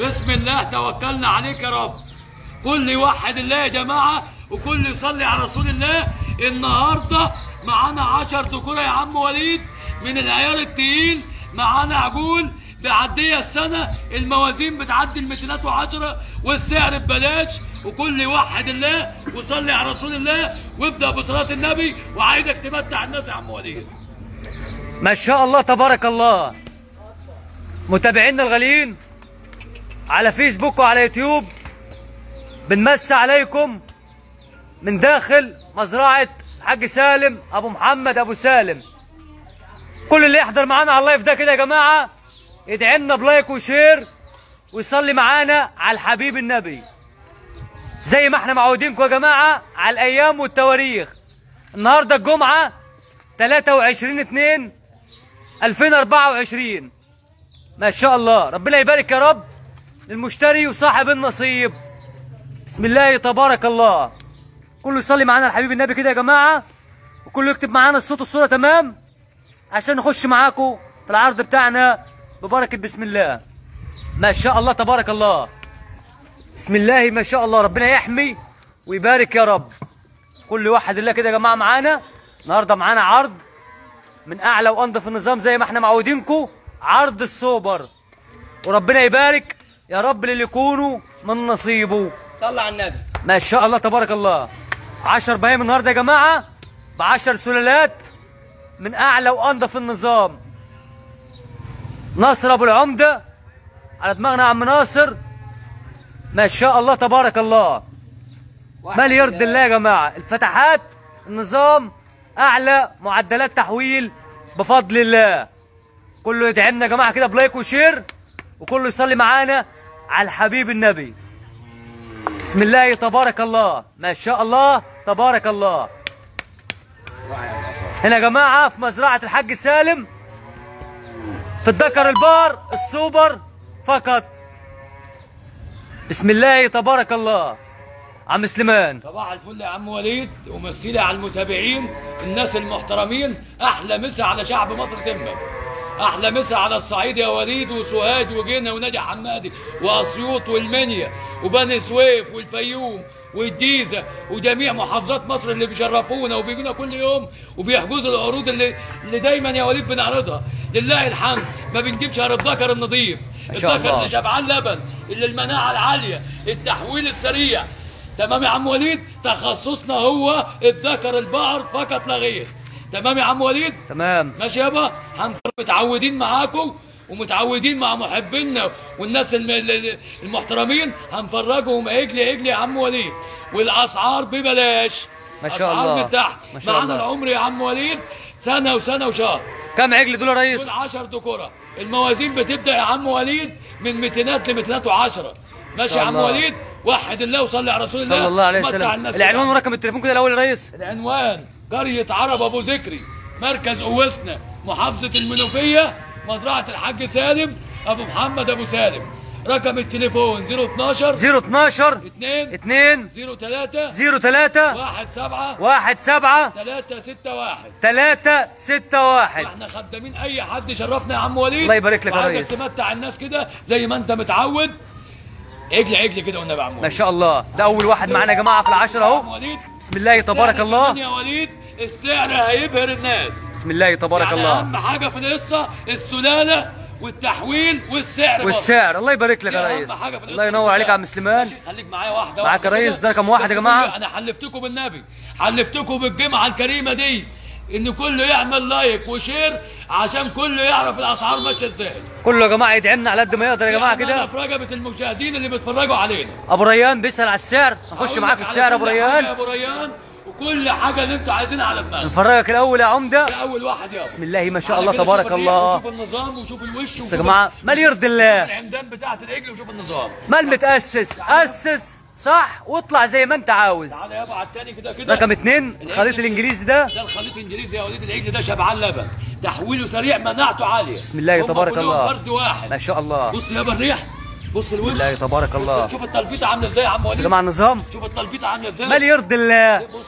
بسم الله توكلنا عليك يا رب. كل يوحد الله يا جماعه وكل يصلي على رسول الله. النهارده معانا 10 ذكوره يا عم وليد من العيار التقيل. معانا عجول بعديه السنه، الموازين بتعدي ال 210 والسعر ببلاش. وكل يوحد الله وصلي على رسول الله وابدا بصلاه النبي، وعايزك تمتع الناس يا عم وليد. ما شاء الله تبارك الله. متابعينا الغاليين على فيسبوك وعلى يوتيوب، بنمسي عليكم من داخل مزرعة الحاج سالم ابو محمد ابو سالم. كل اللي يحضر معانا على اللايف ده كده يا جماعه يدعي لنا بلايك وشير ويصلي معانا على الحبيب النبي زي ما احنا معودينكم يا جماعه على الايام والتواريخ. النهارده الجمعه 23/2/2024. ما شاء الله، ربنا يبارك يا رب للمشتري وصاحب النصيب. بسم الله تبارك الله. كله يصلي معانا على حبيب النبي كده يا جماعه، وكله يكتب معانا الصوت والصوره تمام عشان نخش معاكم في العرض بتاعنا ببركه بسم الله. ما شاء الله تبارك الله. بسم الله ما شاء الله، ربنا يحمي ويبارك يا رب. كل واحد الله كده يا جماعه معانا. النهارده معانا عرض من اعلى وانضف النظام زي ما احنا معودينكم، عرض السوبر. وربنا يبارك يا رب للي يكونوا من نصيبه. صلى على النبي. ما شاء الله تبارك الله. 10 بهايم النهارده يا جماعه ب10 سلالات من اعلى وانضف النظام. ناصر ابو العمده على دماغنا يا عم ناصر. ما شاء الله تبارك الله. مال يرضي الله يا جماعه. الفتحات النظام اعلى معدلات تحويل بفضل الله. كله يدعي لنا يا جماعه كده بلايك وشير، وكله يصلي معانا على الحبيب النبي. بسم الله تبارك الله. ما شاء الله تبارك الله. هنا يا جماعه في مزرعه الحاج سالم في الذكر البار السوبر فقط. بسم الله تبارك الله. عم سليمان صباح الفل يا عم وليد، ومسيلي على المتابعين الناس المحترمين. احلى مسا على شعب مصر تمك، احلى مسا على الصعيد يا وليد وسوهاج وجنة ونادي حمادي واسيوط والمنيا وبني سويف والفيوم والجيزه وجميع محافظات مصر اللي بيشرفونا وبيجونا كل يوم وبيحجزوا العروض اللي دايما يا وليد بنعرضها. لله الحمد. ما بنجيبش غير الذكر النظيف، الذكر اللي شبعان لبن، اللي المناعه العاليه، التحويل السريع. تمام يا عم وليد؟ تخصصنا هو الذكر البقر فقط لا غير. تمام يا عم وليد؟ تمام. ماشي يابا. متعودين معاكم ومتعودين مع محبينا والناس المحترمين، هنفرجهم عجل يا عم وليد، والاسعار ببلاش. ما شاء الله. اسعار من تحت. معانا العمر يا عم وليد سنه وسنه وشهر. كم عجل دول يا ريس؟ دول 10 ذكوره. الموازين بتبدا يا عم وليد من 200 ل 210. ماشي يا عم وليد؟ وحد الله وصلي على رسول الله صلى الله عليه وسلم. العنوان ورقم التليفون كده الاول يا ريس. العنوان قريه عرب ابو ذكري، مركز اوسنا، محافظه المنوفيه، مزرعه الحاج سالم ابو محمد ابو سالم. رقم التليفون 012 2 03 17 361. احنا خدامين اي حد يشرفنا يا عم وليد. الله يبارك لك يا ريس. تمتع الناس كده زي ما انت متعود. عجل كده والنبي يا عم وليد. ما شاء الله. ده اول واحد معانا يا جماعه في العشره اهو. بسم الله تبارك الله. يا وليد السعر هيبهر الناس. بسم الله تبارك يعني الله. اهم حاجه في القصه السلاله والتحويل والسعر. الله يبارك لك يا ريس. الله ينور عليك يا عم سليمان. خليك معايا واحده معاك يا ريس. ده رقم واحد يا جماعه. انا حلفتكم بالنبي، حلفتكم بالجمعه الكريمه دي ان كله يعمل لايك وشير عشان كله يعرف الاسعار ماشيه ازاي. كله يا جماعه يدعي لنا على قد ما يقدر يا جماعه كده. في رقبه المشاهدين اللي بيتفرجوا علينا. ابو ريان بيسال على السعر، نخش معاك في السعر ابو ريان. ابو ريان وكل حاجه اللي انتوا عايزينها على دماغك. نفرجك الاول يا عمده. ده اول واحد يابا. بسم الله ما شاء الله تبارك الله. شوف النظام وشوف الوش بس يا جماعه مال يرضي الله. العمدان بتاعت العجل وشوف النظام. مال متاسس، اسس صح واطلع زي ما انت عاوز. تعالى يابا على الثاني كده. رقم 2 الخليط الانجليزي ده. ده الخليط الانجليزي يا وليد. العجل ده شبعان لبن، تحويله سريع، مناعته عاليه. بسم الله تبارك الله. فرز واحد. ما شاء الله. بص يابا الريح، بص الوش. بسم الله تبارك الله. شوف التلبيطه عامله ازاي يا عم وليد. بس يا جماعه النظام. شوف التلبيطه عامله ازاي. مال يرضي الله. بص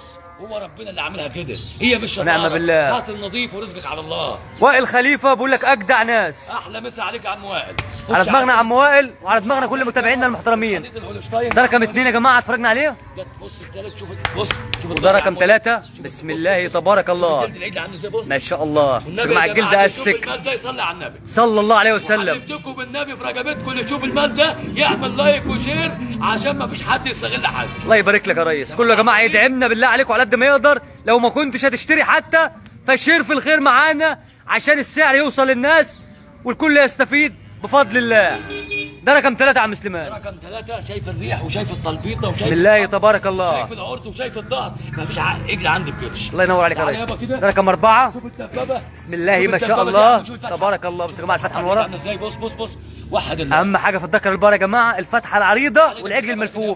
هو ربنا اللي عاملها كده، هي مش شطاره. ونعم بالله. هات النظيف ورزقك على الله. وائل خليفه بيقول لك اجدع ناس. احلى مسا عليك يا عم وائل. على دماغنا يا عم وائل وعلى دماغنا كل متابعينا المحترمين. ده رقم 2 يا جماعه اتفرجنا عليه. بص الثالث، شوف وده رقم 3. بسم الله تبارك الله. ما شاء الله. يا جماعه الجلد استك. المال ده يصلي على النبي صلى الله عليه وسلم. حلفتكم بالنبي في رقبتكم اللي يشوف المال ده يعمل لايك وشير عشان ما فيش حد يستغل حاجه. الله يبارك لك يا ريس. كله يا جماعه يدعمنا بالله عليكم على قد ما يقدر. لو ما كنتش هتشتري حتى فشير في الخير معانا عشان السعر يوصل للناس والكل يستفيد بفضل الله. ده رقم 3 يا عم سليمان. رقم 3. شايف الريح وشايف التلبيطه وشايف بسم الله تبارك الله. شايف العرض وشايف الظهر، ما فيش عجل عندي بكرش. الله ينور عليك يا ريس. ده رقم 4. شوف الدبابه. بسم الله ما شاء الله تبارك الله. بصوا يا جماعه الفتحه من ورا. ازاي؟ بص وحد الله. اهم حاجه في الذكر البار يا جماعه الفتحه العريضه والعجل الملفوف.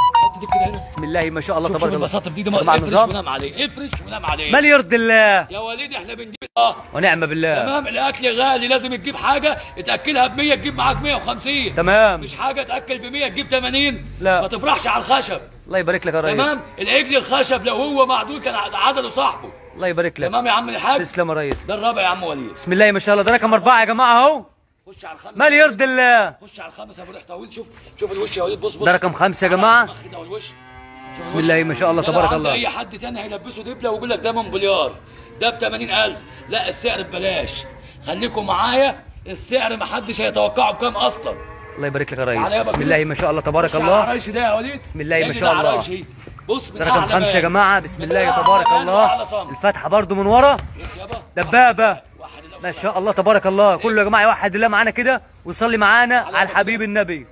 بسم الله ما شاء الله تبارك الله. البساطه دي مع النظام. ونام عليه، افرش ونام عليه. ما يرضي الله يا وليد احنا بنجيب ونعم بالله. تمام. الاكل غالي، لازم تجيب حاجه تاكلها ب 100 تجيب معاك 150. تمام. مش حاجه تاكل ب 100 تجيب 80. لا. ما تفرحش على الخشب. الله يبارك لك يا ريس. تمام. العجل الخشب لو هو معدول كان عدده صاحبه. الله يبارك لك. تمام يا عم الحاج. تسلم يا ريس. ده الرابع يا عم وليد. بسم الله ما شاء الله. ده رقم 4 يا جماعه اهو. خش على الخامس. ما يرضي الله. خش على الخامس يا ابو ريح طويل. شوف الوش يا وليد. بص ده رقم 5 يا جماعه. بسم الله ما شاء الله تبارك الله. اي حد تاني هيلبسه دبله ويقول لك ده من مليار، ده ب 80,000. لا، السعر ببلاش. خليكم معايا، السعر ما حدش هيتوقعه بكام اصلا. الله يبارك لك يا ريس. بسم الله ما شاء الله تبارك الله. عرايشي ده يا وليد. بسم الله ما شاء الله. بص ده رقم 5 يا جماعه. بسم الله تبارك الله. الفتحه برضو من ورا. دبابه. ما شاء الله تبارك الله. كله يا جماعه يوحد الله معانا كده ويصلي معانا على الحبيب النبي.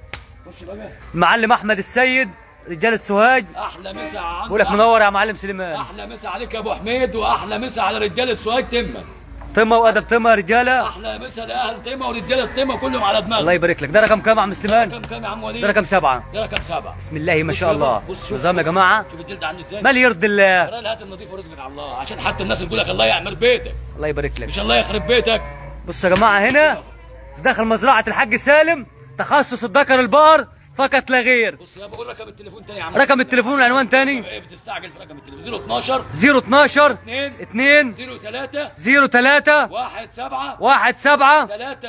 المعلم احمد السيد رجاله سوهاج. احلى مسا عنك. بقول لك منور يا معلم سليمان. احلى مسا عليك يا ابو حميد، واحلى مسا على رجاله سوهاج تمه. طمه وادب طمه يا رجاله. احلى مسا لاهل طمه ورجاله طمه كلهم على دماغك. الله يبارك لك. ده رقم كام يا عم سليمان؟ رقم كام يا عم وليد؟ ده رقم 7. ده رقم 7. بسم الله ما شاء الله. نظام يا جماعه. شوف الجلد عامل ازاي. ما يرضي الله. هات النظيف ورزقك على الله عشان حتى الناس تقول لك الله يعمر بيتك. الله يبارك لك. مش الله يخرب بيتك. بصوا يا جماعه هنا في داخل مزرعه الحاج سالم تخصص الذكر البقر فقط لا غير. بص يا بقول رقم التليفون تاني يا عم. رقم التليفون والعنوان تاني. ايه بتستعجل في رقم التليفون؟ 012 012 2 03 17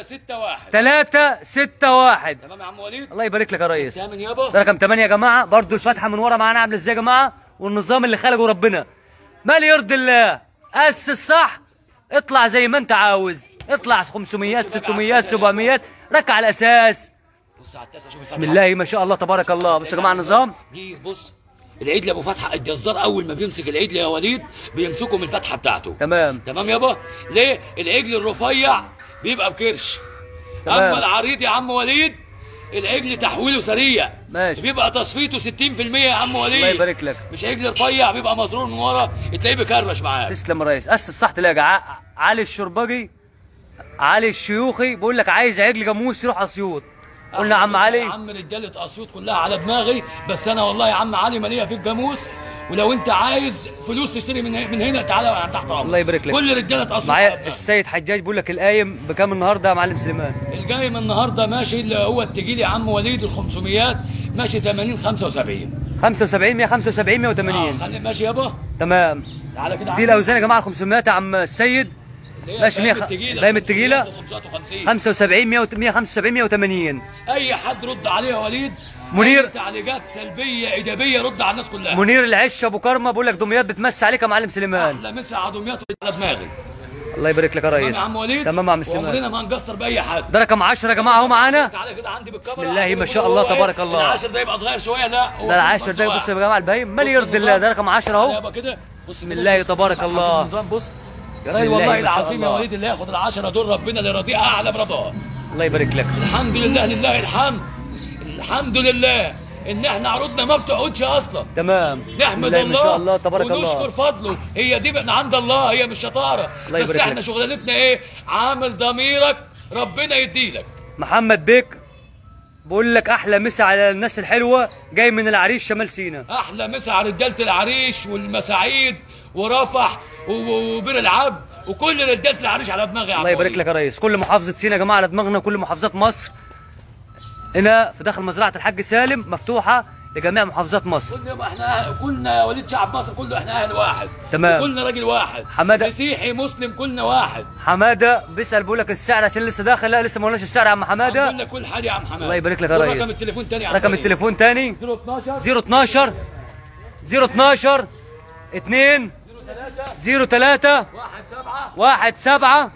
361. تمام يا عم وليد. الله يبارك لك يا ريس. تامن يابا. ده رقم 8 يا جماعه. برضو الفتحه من ورا معانا عامله ازاي يا جماعه والنظام اللي خلقه ربنا. ما يرضي الله. اسس صح اطلع زي ما انت عاوز. اطلع 500 600 700 ركع على الاساس. بص على التاسع. شوف بسم الله ما شاء الله تبارك الله. بص يا جماعه النظام. بص العجل ابو فتحه الجزار اول ما بيمسك العجل يا وليد بيمسكه من الفتحه بتاعته. تمام يابا. ليه؟ العجل الرفيع بيبقى بكرش. تمام. اما العريض يا عم وليد العجل تحويله سريع. ماشي. بيبقى تصفيته 60% يا عم وليد. الله يبارك لك. مش عجل رفيع بيبقى مزرور من ورا تلاقيه بيكرمش معاك. تسلم يا ريس. اسس صح تلاقي علي الشربجي علي الشيوخي بيقول لك عايز عجل جاموس يروح اسيوط. قلنا يا عم علي. يا عم رجاله اسيوط كلها على دماغي، بس انا والله يا عم علي ماليه في الجاموس، ولو انت عايز فلوس تشتري من هنا تعالى تحت امرك. الله يبارك لك. كل رجاله اسيوط معايا السيد حجاج بيقول لك القايم بكام النهارده يا معلم سليمان؟ القايم النهارده ماشي اللي هو التجيل يا عم وليد ال 500 ماشي 80 75 175 180. خلي ماشي يابا. تمام. تعالى كده دي الاوزان يا جماعه 500 يا عم السيد. ماشي 100 بايم التجيله 75 175 180. اي حد رد عليه يا وليد. منير تعليقات سلبيه ايجابيه رد على الناس كلها. منير العش ابو كرمه بيقول لك دمياط بتمسي عليك يا معلم سليمان. احلى مسا على دمياط على دماغي. الله يبارك لك يا ريس. تمام يا عم وليد. تمام يا عم سليمان. عمرنا ما هنقصر باي حد. ده رقم 10 يا جماعه اهو معانا. تعالى كده عندي بالكاميرا. بسم الله ما شاء الله تبارك الله. العاشر ده يبقى صغير شويه. لا ده العاشر ده بص يا جماعه البهيم ما يرضي الله. ده رقم 10 اهو. يابا كده. بسم الله تبارك الله. النظام بص يا بسم راجل الله والله ما شاء العظيم يا الله. وليد اللي ياخد ال10 دول ربنا اللي يرضيه اعلى برضاه. الله يبارك لك. الحمد لله لله الحمد. الحمد لله ان احنا عروضنا ما بتقعدش اصلا. تمام. نحمد الله الله ما شاء الله تبارك الله ونشكر فضله. هي دي من عند الله، هي مش شطاره. الله بس يبارك احنا لك. شغلانتنا ايه؟ عامل ضميرك ربنا يديلك. محمد بيك بقول لك احلى مسا على الناس الحلوه جاي من العريش شمال سيناء. احلى مسا على رجاله العريش والمساعيد ورفح وبير العبد وكل رجاله العريش على دماغي يا عم. الله يبارك لك يا ريس. كل محافظه سيناء يا جماعه على دماغنا، كل محافظات مصر هنا في داخل مزرعه الحاج سالم مفتوحه لجميع محافظات مصر. كل يوم احنا كلنا وليد شعب مصر كله، احنا اهل واحد. تمام. كلنا راجل واحد. حماده مسيحي مسلم كلنا واحد. حماده بيسال بيقول لك السعر عشان لسه داخل. لا لسه ما قلناش السعر يا عم حماده. هنقول لك كل حاجه يا عم حماده. الله يبارك لك يا ريس. رقم التليفون تاني يا عم. رقم التليفون تاني 012 012 2 03 17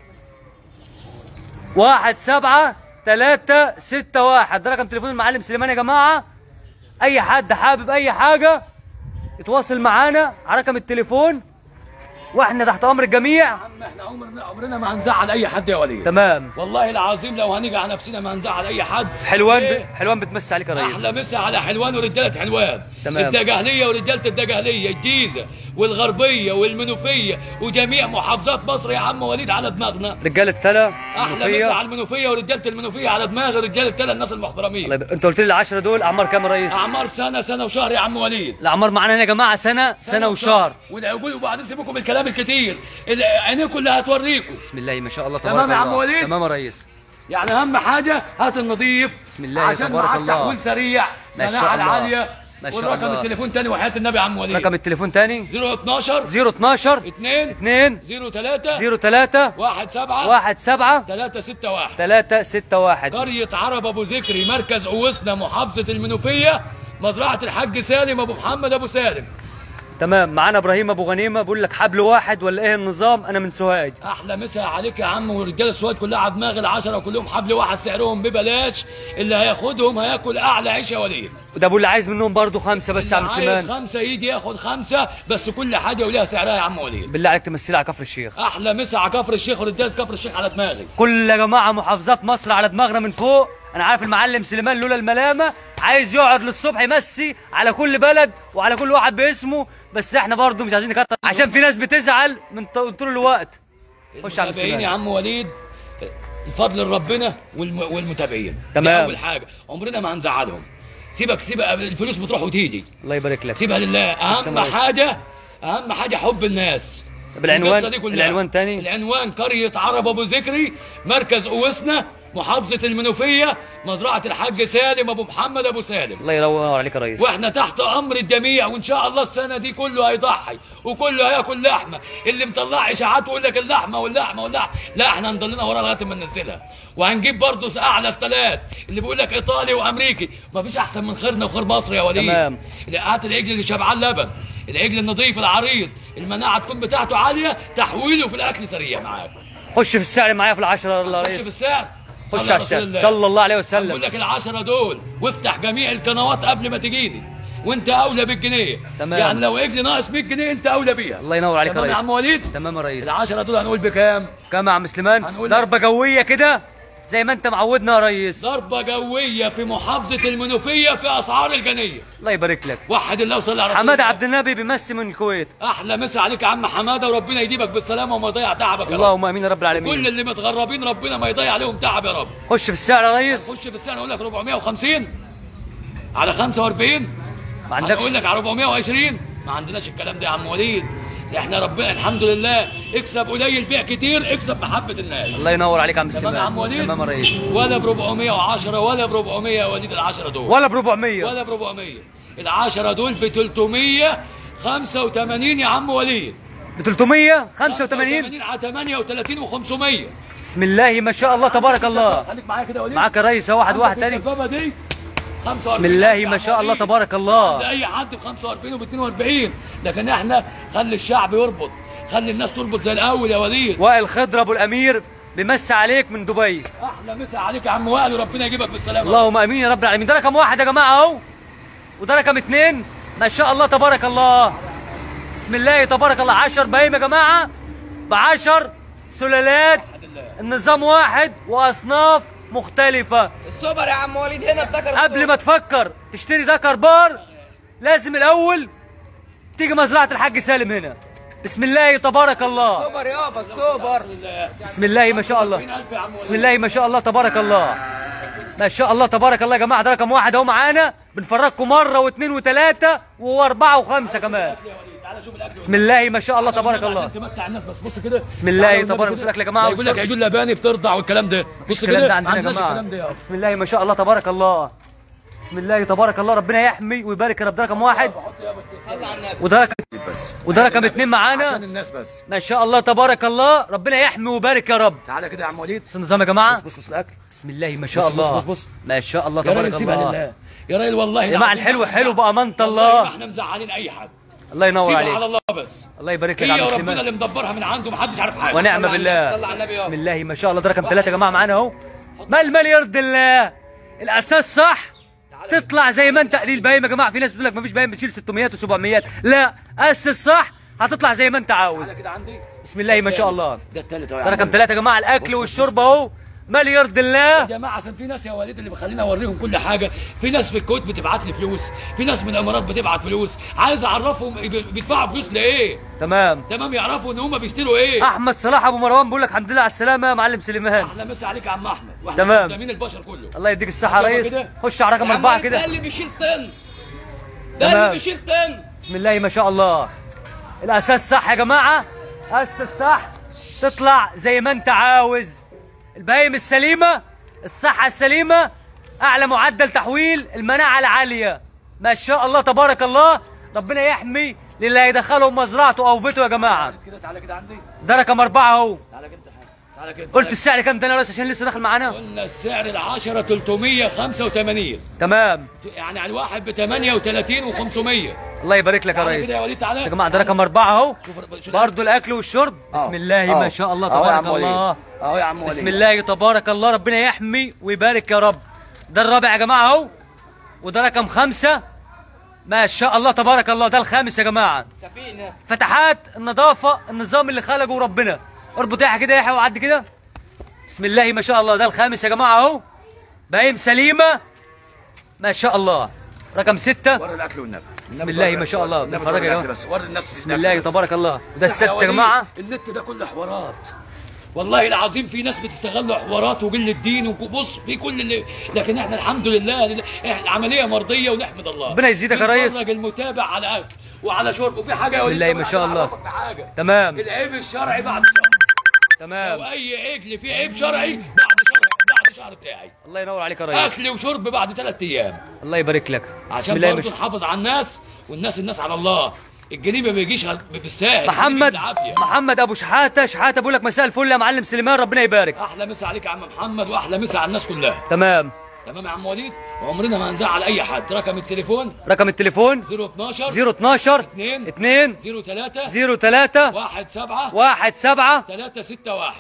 361. ده رقم تليفون المعلم سليمان يا جماعه. اي حد حابب اي حاجه يتواصل معانا على رقم التليفون، واحنا تحت امر الجميع. يا عم احنا عمرنا ما هنزعل اي حد يا وليد. تمام. والله العظيم لو هنيجي على نفسنا ما هنزعل اي حد. حلوان حلوان بتمسي عليك يا ريس. احلى مسا على حلوان ورجاله حلوان. تمام. الدجهليه ورجاله الدجهليه، الجيزه والغربيه والمنوفيه وجميع محافظات مصر يا عم وليد على دماغنا. رجاله تلا احلى مسا على المنوفيه ورجاله المنوفيه على دماغ رجاله تلا الناس المحترمين. انت قلت لي ال10 دول اعمار كام يا ريس؟ اعمار سنه وشهر يا عم وليد. الاعمار معانا هنا يا جماعه سنه وشهر. وبعدين سيبكم الكلام الكتير، عينيكم اللي هتوريكم. بسم الله ما شاء الله تبارك الله. تمام يا عم وليد. تمام يا ريس. يعني اهم حاجه هات النظيف. بسم الله عشان تبارك معاك الله. تحويل سريع. ما شاء الله. العاليه. ما شاء الله. والرقم التليفون تاني وحياه النبي يا عم وليد. رقم التليفون تاني 012 2 03 03 17 361 361 قرية عرب ابو ذكري، مركز اوسنا، محافظة المنوفية، مزرعة الحاج سالم ابو محمد ابو سالم. تمام. معانا ابراهيم ابو غنيمه بيقول لك حبل واحد ولا ايه النظام؟ انا من سوهاج. احلى مسا عليك يا عم، ورجال السواد كلها على دماغ ال10 وكلهم حبل واحد سعرهم ببلاش، اللي هياخدهم هياكل اعلى عيش يا وليد. وده ابو اللي عايز منهم برضه 5 بس يا عم سليمان. عايز 5 يجي ياخد 5 بس، كل حاجه وليها سعرها يا عم وليد. بالله عليك تمثلي على كفر الشيخ. احلى مسا على كفر الشيخ ورجاله كفر الشيخ على دماغي. كل يا جماعه محافظات مصر على دماغنا من فوق. انا عارف المعلم سليمان لولا الملامه عايز يقعد للصبح يمسي على كل بلد وعلى كل واحد باسمه، بس احنا برضه مش عايزين نكتر عشان في ناس بتزعل من طول الوقت. خش على المتابعين يا عم وليد الفضل لربنا والمتابعين. تمام. اول حاجه عمرنا ما هنزعلهم. سيبك الفلوس بتروح وتيجي. الله يبارك لك. سيبها لله. اهم حاجه حب الناس. العنوان تاني. العنوان قريه عرب ابو ذكري، مركز اوسنا، محافظة المنوفية، مزرعة الحاج سالم ابو محمد ابو سالم. الله ينور عليك يا ريس. واحنا تحت امر الجميع، وان شاء الله السنة دي كله هيضحي وكله هياكل لحمة. اللي مطلع اشاعات ويقول لك اللحمة، لا احنا هنضلنا وراها لغاية ما ننزلها. وهنجيب برضه اعلى استلات، اللي بيقول لك ايطالي وامريكي، مفيش احسن من خيرنا وخير مصر يا وليد. تمام. هات العجل اللي شبعان لبن، العجل النظيف العريض، المناعة تكون بتاعته عالية، تحويله في الاكل سريع معاك. خش في السعر معايا في ال10 يا ريس. خش في السعر. خش على السعر صلى الله عليه وسلم. بقول لك ال10 دول، وافتح جميع القنوات قبل ما تجيني، وانت اولى بالجنيه. تمام. يعني لو عجل ناقص 100 جنيه انت اولى بيها. الله ينور عليك يا ريس. تمام يا عم وليد. تمام يا ريس. ال10 دول هنقول بكام؟ كام يا عم سليمان؟ ضربه جويه كده زي ما انت معودنا يا ريس. ضربه جويه في محافظه المنوفيه في اسعار الجنيه. الله يبارك لك. وحد الله وصلي على رسول حماده عبد النبي بيمسي من الكويت. احلى مسا عليك يا عم حماده، وربنا يجيبك بالسلامه وما يضيع تعبك يا رب. اللهم امين يا رب العالمين. كل اللي متغربين ربنا ما يضيع عليهم تعب يا رب. خش في السعر يا ريس. خش في السعر. اقول لك 450 على 45. ما عندكش؟ اقول لك على 420. ما عندناش الكلام ده يا عم وليد. احنا ربنا الحمد لله، اكسب قليل بيع كتير، اكسب محبه الناس. الله ينور عليك يا عم سليمان. تمام يا عم وليد. تمام يا ريس. ولا ب 410 ولا ب 400 يا وليد ال10 دول. ولا ب 400 ولا ب 400. ال10 دول ب 385 يا عم وليد. ب 385 على 38 و500. بسم الله ما شاء الله تبارك الله. خليك معايا كده يا وليد. معاك يا ريس. واحد تاني. دي بسم الله ما شاء الله تبارك الله. اي حد ب 45 وب 42، لكن احنا خلي الشعب يربط، خلي الناس تربط زي الاول يا وليد. وائل خضر ابو الامير بيمسي عليك من دبي. احلى مسا عليك يا عم وائل، وربنا يجيبك بالسلامه. اللهم امين يا رب العالمين. ده رقم 1 يا جماعه اهو، وده رقم 2. ما شاء الله تبارك الله. بسم الله تبارك الله. 10 بهايم يا جماعه ب10 سلالات، النظام واحد واصناف مختلفة. السوبر يا عم وليد هنا بذكر. قبل ما تفكر تشتري ذكر بار لازم الأول تيجي مزرعة الحاج سالم هنا. بسم الله تبارك الله. السوبر يابا السوبر. بسم الله ما شاء الله. بسم الله ما شاء الله تبارك الله. ما شاء الله تبارك الله يا جماعة. ده رقم 1 اهو معانا، بنفرجكم مرة واثنين وثلاثة واربعة وخمسة كمان. بسم الله ما شاء الله تبارك الله. تمتع الناس بس. بص كده. بسم الله تبارك الله يا جماعه. يقول لك عجول لباني بترضع والكلام ده. بص كده. الكلام ده عندنا يا جماعه. بسم الله ما شاء الله تبارك الله. بسم الله تبارك الله، ربنا يحمي ويبارك يا رب. ده رقم واحد، صلى على النبي. وده رقم اتنين معانا. عشان الناس بس. ما شاء الله تبارك الله، ربنا يحمي ويبارك يا رب. تعالى كده يا عم وليد. بص النظام يا جماعه. بص الاكل. بسم الله ما شاء الله. بص. ما شاء الله يا راجل تبارك سيبها الله. لله. يا راجل والله يا جماعه الحلو حلو بامانه الله. احنا مزعلين اي حد. الله ينور سيبها عليك. على الله بس. الله يبارك لك هي يا عم وربنا سليمان. اللي مدبرها من عنده، محدش عارف حاجه. ونعم بالله. صلى على النبي. بسم الله ما شاء الله. ده رقم ثلاثة يا جماعه معانا اهو. ما المال يرضي الله. الاساس صح، تطلع زي ما انت. قليل بايم يا جماعه، في ناس بتقول لك مفيش بايم بتشيل 600 و700. لا، اسس صح هتطلع زي ما انت عاوز. تعالى كده عندي. بسم الله ما شاء الله. ده الثالث اهو يا ده عم رقم وليد. ثلاثة يا جماعه. الاكل والشرب اهو مال يرضي الله. يا جماعه عشان في ناس يا وليد اللي بخلينا اوريهم كل حاجه، في ناس في الكويت بتبعت لي فلوس، في ناس من الامارات بتبعت فلوس، عايز اعرفهم بيدفعوا فلوس لايه؟ تمام. يعرفوا ان هم بيشتروا ايه؟ احمد صلاح ابو مروان بيقول لك الحمد لله على السلامه يا معلم سليمان. احنا مسا عليك يا عم احمد، واحنا تمام. قدامين البشر كله. الله يديك الصحه يا يلا ريس. كده. خش على رقم يا عم 4 وليد، ده كده. اللي بيشيل طن. ده تمام. اللي بيشيل طن. بسم الله ما شاء الله. الاساس صح يا جماعه، اسس صح تطلع زي ما انت عاوز. البهايم السليمه، الصحه السليمه، اعلى معدل تحويل، المناعه العاليه. ما شاء الله تبارك الله، ربنا يحمي للي هيدخلهم مزرعته او بيته يا جماعه. كده تعالى كده عندي. ده رقم 4 اهو. تعالى كده تعالى كده. قلت السعر كام تاني يا ريس عشان لسه داخل معانا؟ قلنا السعر العشرة 385، تمام. يعني على الواحد ب 38 و500. الله يبارك لك يا تعالى ريس. كده يا وليد تعالى. يا جماعه ده رقم 4 اهو. شوف برضه الاكل والشرب. بسم الله ما شاء الله تبارك الله. اهو يا عم وليد. بسم الله تبارك الله، ربنا يحمي ويبارك يا رب. ده الرابع يا جماعه اهو. وده رقم 5. ما شاء الله تبارك الله. ده الخامس يا جماعه. سفينه. فتحات النظافه، النظام اللي خلقه ربنا. اربط يا كده يا يحيى وعدي كده. بسم الله ما شاء الله. ده الخامس يا جماعه اهو. بايم سليمه ما شاء الله. رقم 6. وري الاكل والنبي. بسم الله ما شاء الله. بنتفرج يا جماعه. بس وري الناس. بسم الله تبارك الله. ده السادس يا جماعه. النت ده كله حوارات. والله العظيم في ناس بتستغل حوارات وقله دين وبص في كل اللي، لكن احنا الحمد لله احنا العمليه مرضيه ونحمد الله. ربنا يزيدك يا ريس. بنفرج المتابع على اكل وعلى شرب وفي حاجه يا بسم وليد الله ما شاء الله. أعرفك بحاجة. تمام. العيب الشرعي بعد شهر. تمام. لو اي عجل فيه عيب شرعي بعد شهر بتاعي. الله ينور عليك يا ريس. اكل وشرب بعد 3 ايام. الله يبارك لك. عشان بسم الله برضه نحافظ على الناس، والناس على الله. الجنيه ما بيجيش في الساهل. محمد العافية. محمد ابو شحاته بيقول لك مساء الفل يا معلم سليمان، ربنا يبارك. احلى مسا عليك يا عم محمد، واحلى مسا على الناس كلها. تمام. تمام يا عم وليد، وعمرنا ما هنزعل اي حد. رقم التليفون رقم التليفون 012 012 2 2 03 03 17 17 361.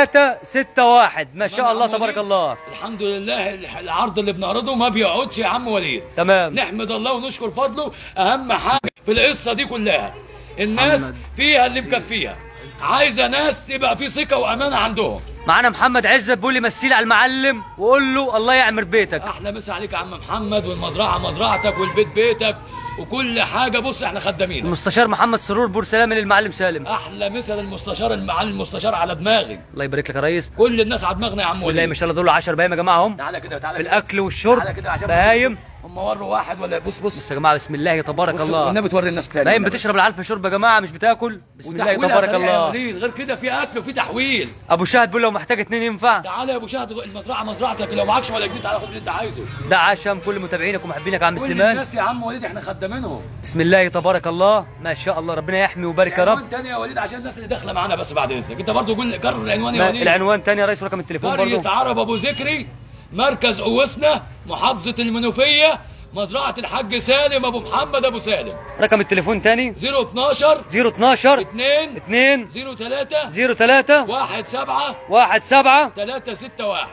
361. ما شاء الله تبارك الله. الحمد لله العرض اللي بنعرضه ما بيقعدش يا عم وليد. تمام. نحمد الله ونشكر فضله. اهم حاجه في القصه دي كلها الناس فيها اللي مكفيها، عايزه ناس تبقى في ثقه وامانه عندهم. معانا محمد عزت بيقول لي مسيلي على المعلم وقول له الله يعمر بيتك. احلى مسا عليك يا عم محمد، والمزرعه مزرعتك والبيت بيتك وكل حاجه. بص احنا خدامين. المستشار محمد سرور بور سلام للمعلم سالم. احلى مثل المستشار المستشار على دماغي. الله يبارك لك يا ريس. كل الناس على دماغنا يا عم بسم الله ما شاء الله. دول 10 بهايم يا جماعه هم. تعالى كده تعالى في كده. الاكل والشرب تعالى كده عشان بهايم. هم وروا واحد ولا بص بص يا جماعه بسم الله تبارك الله. والنبي توري الناس تاني. بهايم بتشرب العلف شرب يا جماعه مش بتاكل. بسم الله تبارك الله. غير كده في اكل وفي تحويل. ابو شاهد بيقول لو محتاج 2 ينفع. تعالى يا ابو شهد، المزرعه مزرعتك، لو معكش ولا جنيه تعالى خد اللي انت عايزه. ده عشم كل متابعينك ومحبينك يا عم كل سليمان. الناس يا عم وليد احنا خدامينهم. بسم الله تبارك الله. ما شاء الله ربنا يحمي ويبارك يا رب. عنوان تاني يا وليد عشان الناس اللي داخله معانا بس بعد اذنك، انت برضه قول كرر العنوان يا وليد. العنوان تاني يا ريس. رقم التليفون برضه. قرية عرب ابو ذكري، مركز اوسنا، محافظه المنوفيه، مزرعه الحاج سالم ابو محمد ابو سالم. رقم التليفون تاني 012 012 2 2 03 03 17 17 361.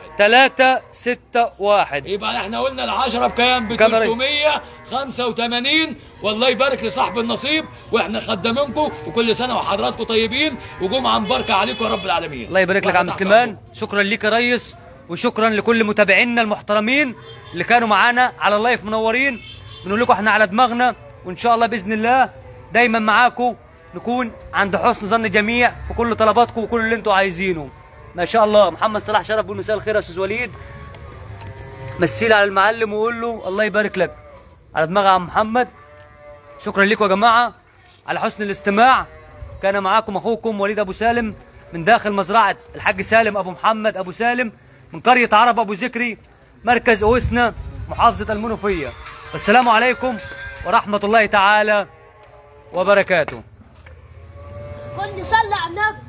361. يبقى احنا قلنا العشرة بكام؟ ب بكام يا ريس؟ 385. والله يبارك لصاحب النصيب، واحنا خدامينكم، وكل سنه وحضراتكم طيبين وجمعه مباركه عليكم يا رب العالمين. الله يبارك لك يا عم سليمان. شكرا ليك يا ريس، وشكرا لكل متابعينا المحترمين اللي كانوا معانا على اللايف منورين. بنقول لكم احنا على دماغنا، وان شاء الله باذن الله دايما معاكم، نكون عند حسن ظن الجميع في كل طلباتكم وكل اللي انتم عايزينه. ما شاء الله. محمد صلاح شرف بيقول مساء الخير يا استاذ وليد، مسيلي على المعلم وقول له الله يبارك لك. على دماغ عم محمد. شكرا لكم يا جماعه على حسن الاستماع. كان معاكم اخوكم وليد ابو سالم من داخل مزرعه الحاج سالم ابو محمد ابو سالم، من قريه عرب ابو ذكري، مركز اوسنا، محافظة المنوفية. والسلام عليكم ورحمة الله تعالى وبركاته. كنت صلى على النبي.